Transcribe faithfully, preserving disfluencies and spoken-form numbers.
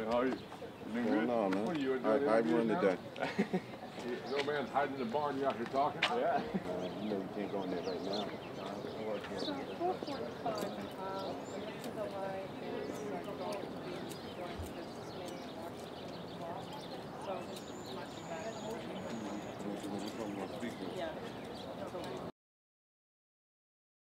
how are you? You doing good? on, man? What are you doing? I, I run now? today. No man's hiding in the barn. You out here talking? Yeah. Uh, you know you can't go in there right now. Uh,